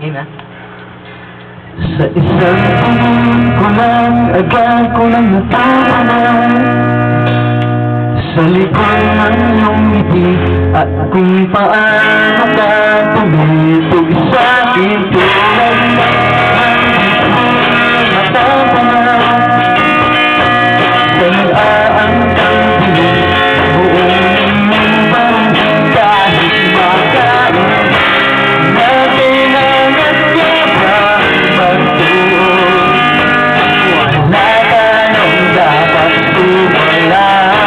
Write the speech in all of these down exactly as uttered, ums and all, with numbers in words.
Game na? Sa isang tingin ko lang, agad ko lang natapanan sa likod ng iyong ngiti at kung paano ka tumitog sa akin tulad ng hindi ko natapanan sa nag-aangkang dilim buong iyong barangay kahit makain na kailangan niya ba magtuon wala tanong dapat tumala.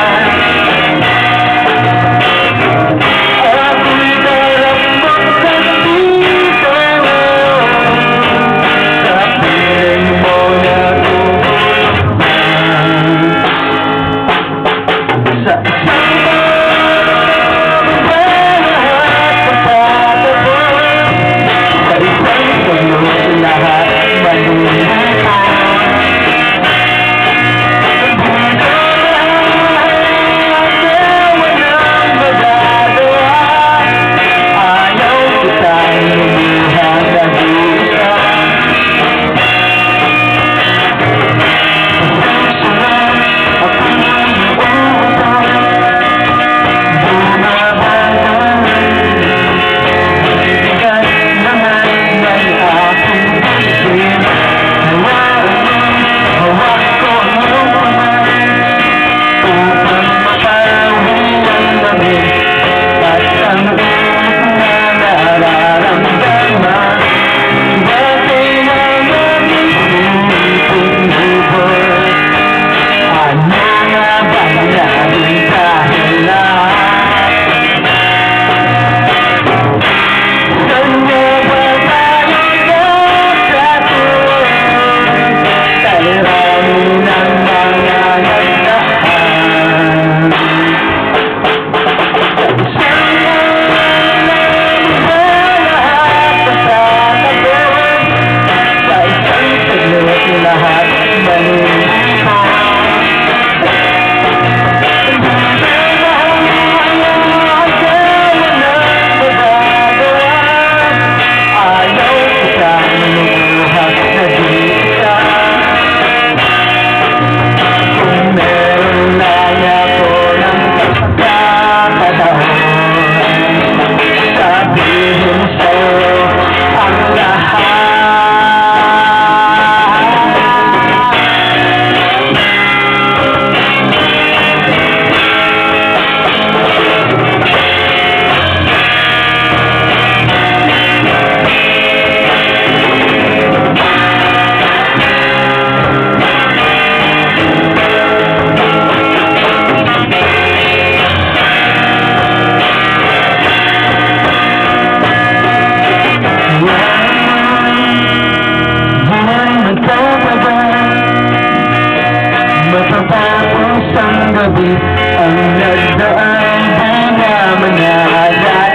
Matatapos ang gabi ang nagdaan di naman naalat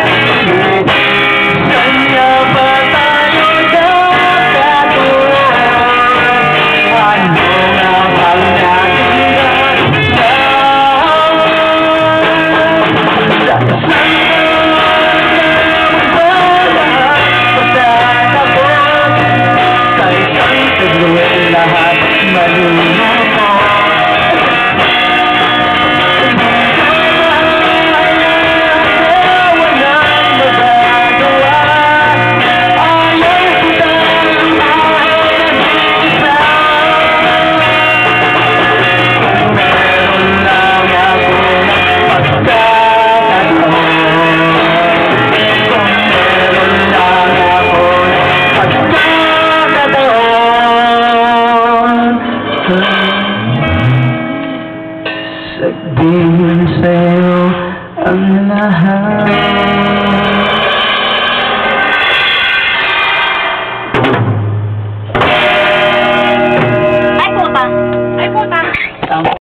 sanya ba tayo nakatuon ano nga bang natin nagdaan sa matatapos sa isang saglit lahat maluluto. Sabihin sa'yo ang lahat.